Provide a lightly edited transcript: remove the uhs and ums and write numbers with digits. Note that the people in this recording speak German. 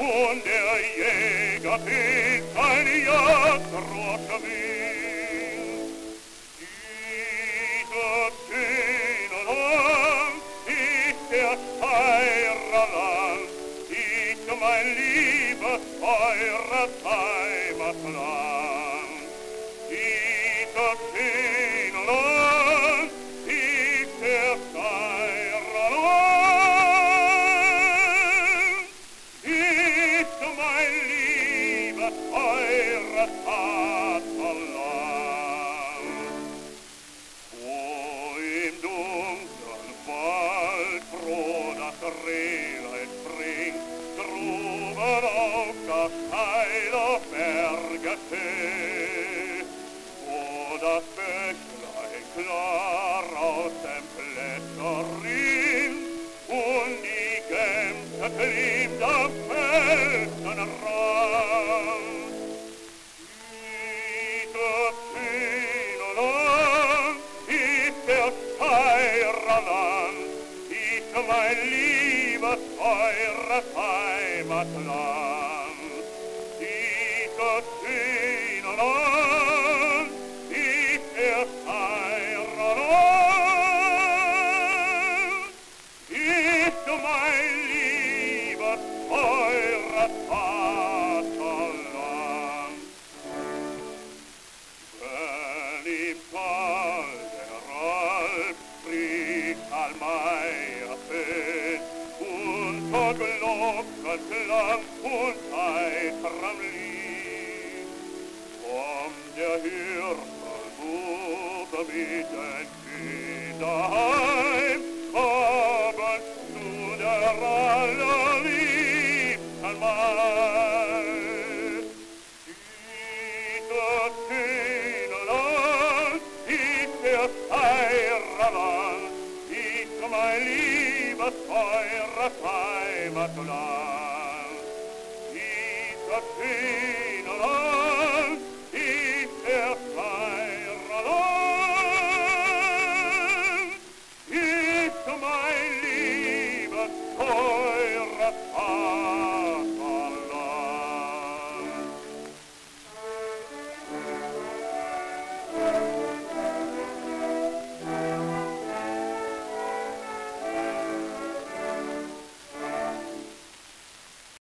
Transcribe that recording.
und der Jäger fehlt seine Jagdrohr schwingt. Dieses schöne Land ist der Steirerland, ist mein liebes, teures Heimatland. Dieses schöne Land ist der Steirerland, ist mein liebes, teures Vaterland. Wo im dunklen Wald froh das Rehlein springt, droben auf das steile Bergesee, wo das Bächlein klar aus dem Blätter rinnt und die Gämse klebt am Felsenrand. Dieses schöne Land ist der Steirerland, ist mein liebes, teures Heimatland. Dieses schöne Land ist der Steirerland, ist mein liebes, teures Vaterland. Wenn im Tal der Alp spricht Allmeier fest, unter Glockenklang und heiterem Lied, kommt der Hirtenbub mit den Kindern heim, abends zu der allerliebsten Maid. Dieses schöne Land ist der Steirerland, ist mein liebes, teures Heimatland. Dieses schöne Land ist der Steirerland, ist mein liebes, teures Heimatland.